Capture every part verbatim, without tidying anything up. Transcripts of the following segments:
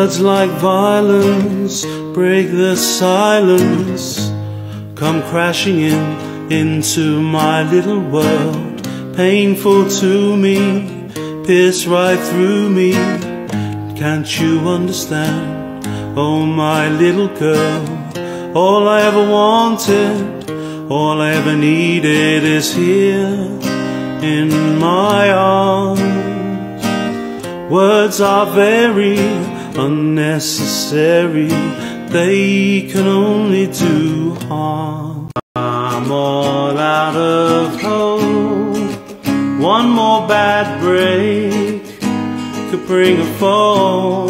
Words like violence break the silence, come crashing in into my little world. Painful to me, pierce right through me. Can't you understand? Oh, my little girl, all I ever wanted, all I ever needed is here in my arms. Words are very unnecessary, they can only do harm. I'm all out of hope, one more bad break could bring a fall.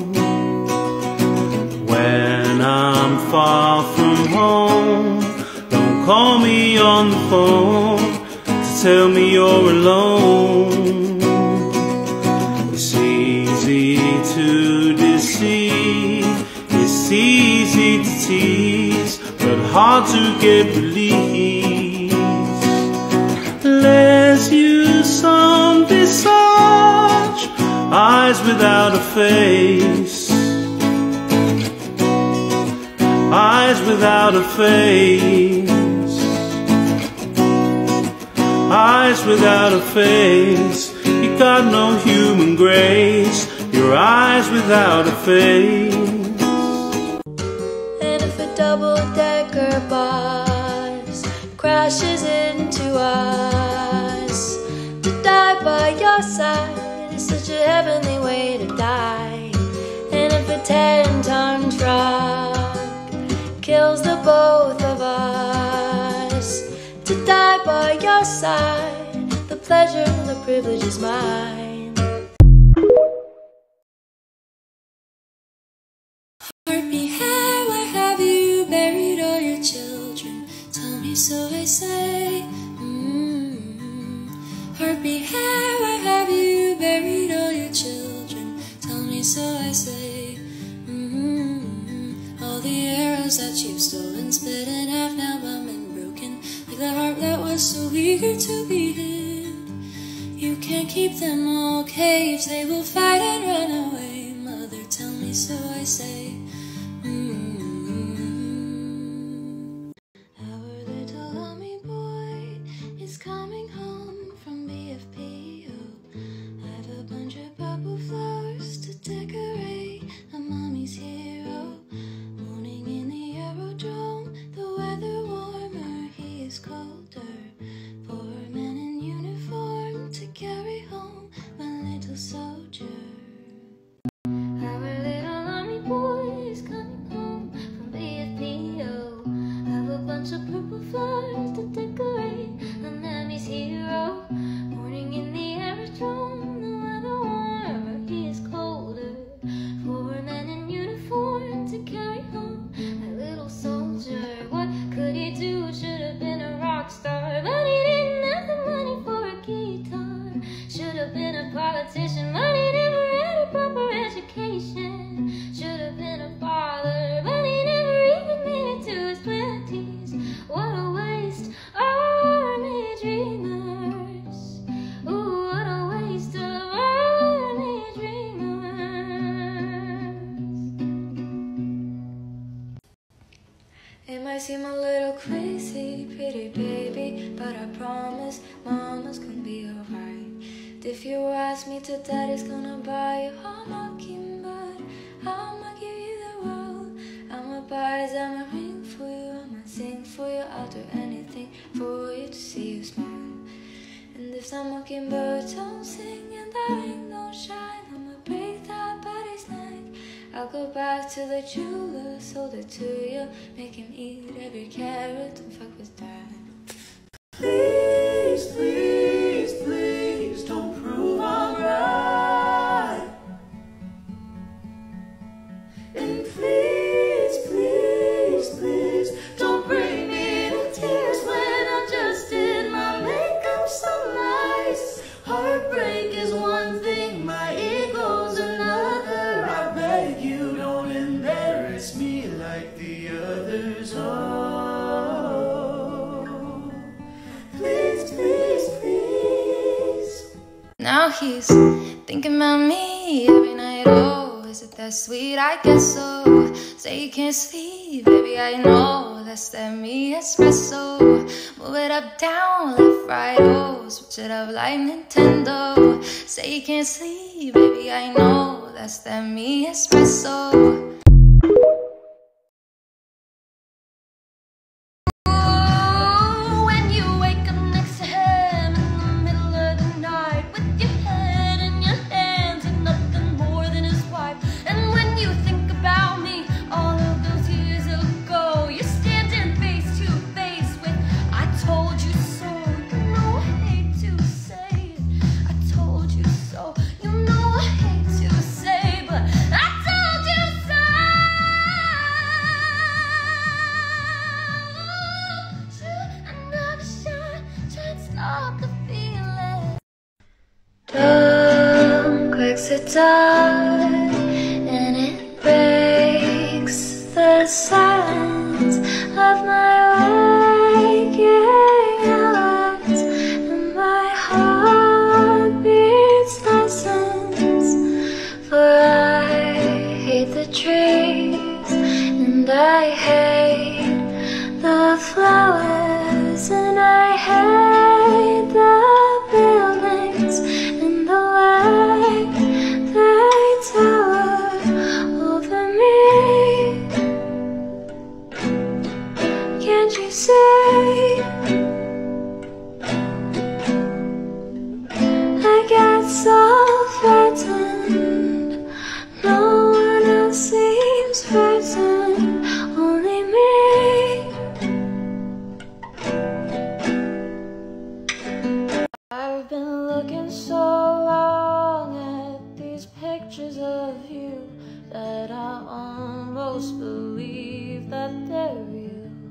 When I'm far from home, don't call me on the phone to tell me you're alone. It's easy to deceive, it's easy to tease, but hard to get release. Let's use some visage, eyes without a face, eyes without a face, eyes without a face. You got no human grace, your eyes without a face. And if a double-decker bus crashes into us, to die by your side is such a heavenly way to die. And if a ten-ton truck kills the both of us, to die by your side, the pleasure, the privilege is mine. Heartbeat hair, where have you buried all your children? Tell me so I say. Mm-hmm. Heartbeat hair, where have you buried all your children? Tell me so I say. Mm-hmm. All the arrows that you've stolen, split in half, now bum and broken, like the heart that was so eager to be hid. You can't keep them all caged, they will fight and run away. Mother, tell me so I say. Coming home from B F P O. I have a bunch of purple flowers to decorate a mommy's hero. Morning in the aerodrome, the weather warmer, he is colder. For a man in uniform to carry home my little soldier. Our little army boy is coming home from B F P O. I have a bunch of purple flowers to decorate a mommy's hero. Morning in the aerodrome, the weather warmer, he is colder. For a man in uniform to carry home a little soldier. What could he do? Should have been a rock star, but he didn't have the money for a guitar. Should have been a politician, but he never had a proper education. Should have been a father, but he never even made it to his twenties. What a waste, army dreamers. Ooh, what a waste of army dreamers. It might seem a little crazy, pretty baby, but I promise mama's gonna be alright. If you ask me to, daddy's gonna buy you a mockingbird. I'ma give you the world. I'ma buy a diamond ring for you. I'ma sing for you. I'll do anything for you to see you smile. And if the mockingbird don't sing and the ring don't shine, I'ma break that body's neck. I'll go back to the jeweler, sold it to you, make him eat every carrot, don't fuck with that. Please, please, please don't prove I'm right. And please, please, please don't bring me to tears when I just did my makeup so nice. Heartbreak is one thing, my ego's another. I beg you don't embarrass me like the others. Oh, please, please, please. Now he's thinking about me every night, oh. is it that sweet? I guess so. Say you can't sleep, baby, I know that's that me espresso. Move it up, down, left, right, oh, switch it up like Nintendo. Say you can't sleep, baby, I know that's that me espresso. Dawn cracks the dawn and it breaks the silence of my waking hours, and my heart beats lessons, for I hate the trees and I hate the flowers, and I hate the buildings and the way they tower over me. Can't you see? I get so frightened. No one else seems frightened, only me. I've been looking so long at these pictures of you that I almost believe that they're real.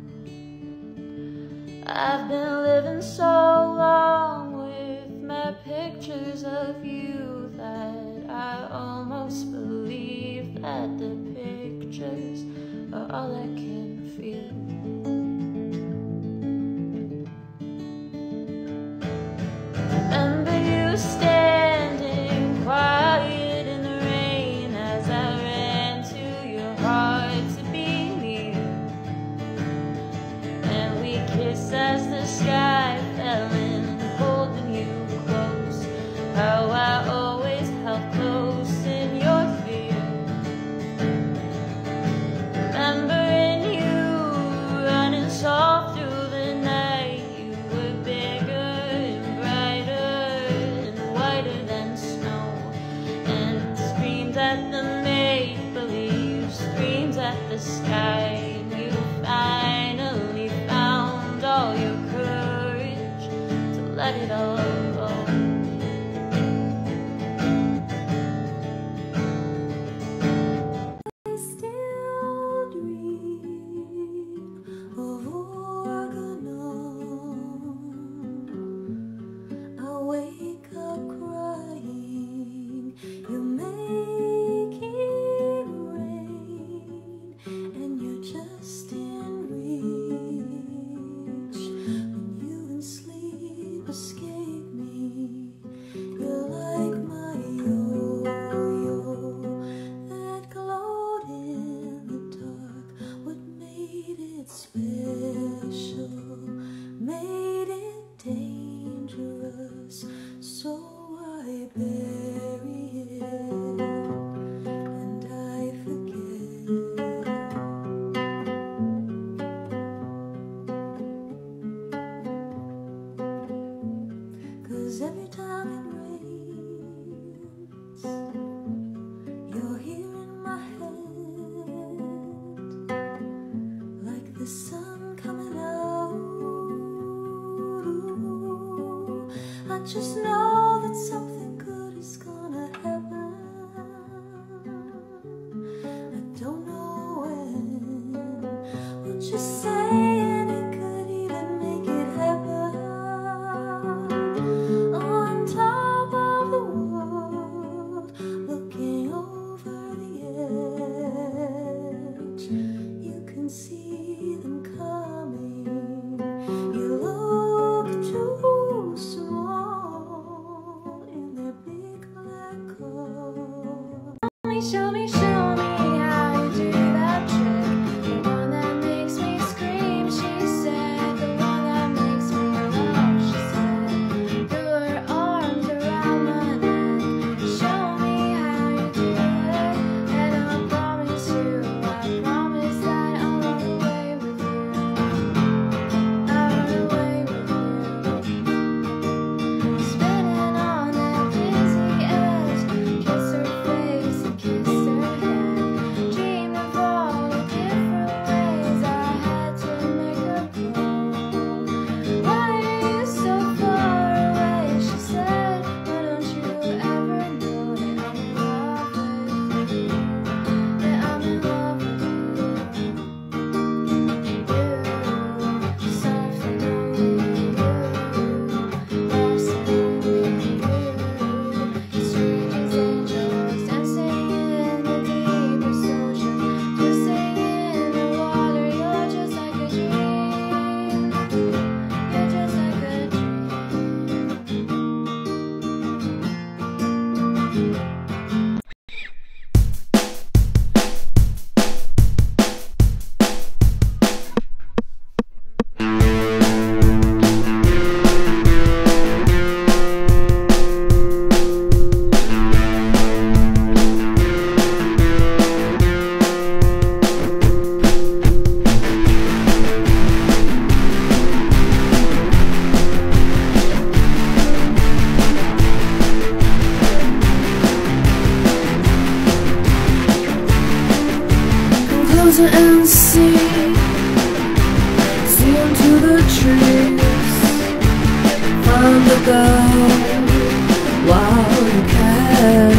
I've been living so long with my pictures of you that I almost believe that the pictures are all I can feel. Remember you standing quiet in the rain as I ran to your heart to be near, and we kissed as the sky fell in, holding you close. How I always held close in your fear. Remembering you running soft through the night, you were bigger and brighter and whiter than snow, and screamed at the make-believe, screamed at the sky, and you finally found all your courage to let it all go. I still dream of Oregano. I wake up crying, you make it rain, and you're just in reach. When you in sleep escape me, you're like my yo-yo that glowed in the dark. What made it special made it dangerous, so I bury it and I forget. 'Cause every time it rains, you're here in my head, like the sun coming out. Ooh, I just know that something good is gonna happen. I don't know when, we'll just say, and it could even make it happen. On top of the world, looking over the edge, you can see them coming. You look too small. close it and see, see into the trees. Find the girl while you can.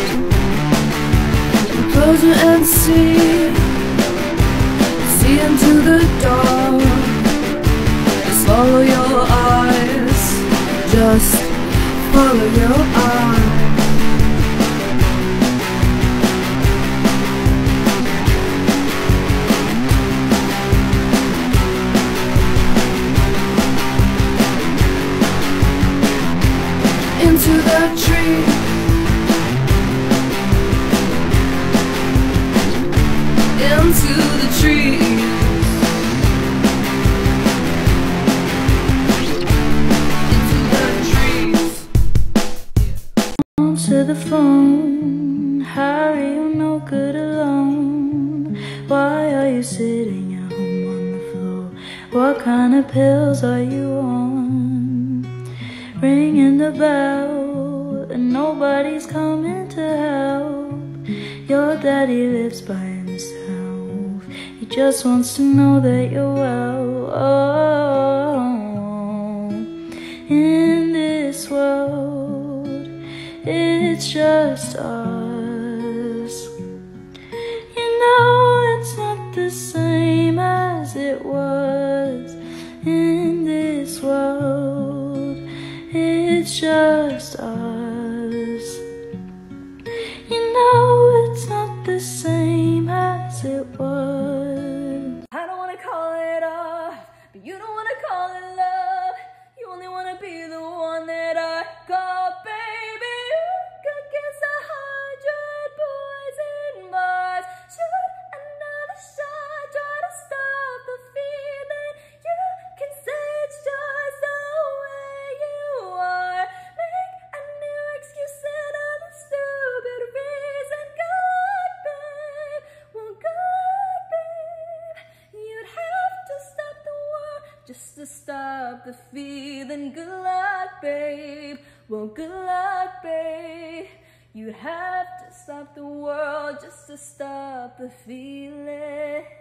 Close it and see, see into the dark. Just follow your eyes, just follow your eyes. Into the tree, into the trees, into the trees. Answer the phone, Harry, you're no good alone. Why are you sitting at home on the floor? What kind of pills are you on? Ringing the bell and nobody's coming to help. Your daddy lives by himself, he just wants to know that you're well. Oh, in this world, it's just us. You know it's not the same as it was. In this world, it's just us. You know it's not the same as it was. I don't wanna call it off, but you don't wanna call it love. You only wanna be the one that I call baby. You could kiss a hundred boys in bars. Shoot another shot, try to stop the feeling. You can say it's just the way you are. Make a new excuse and other stupid reason. Good babe, well good babe. You'd have to stop the world just to stop the feeling. Good luck babe, well good luck babe. You'd have to stop the world just to stop the feeling.